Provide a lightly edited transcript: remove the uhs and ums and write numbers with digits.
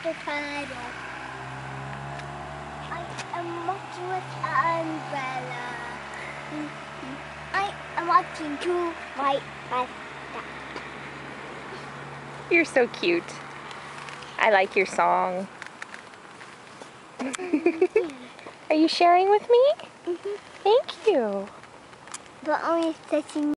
the tornado. I am walking with an umbrella. I am walking to my bus stop. You're so cute. I like your song. Are you sharing with me? Mm-hmm. Thank you. But only touching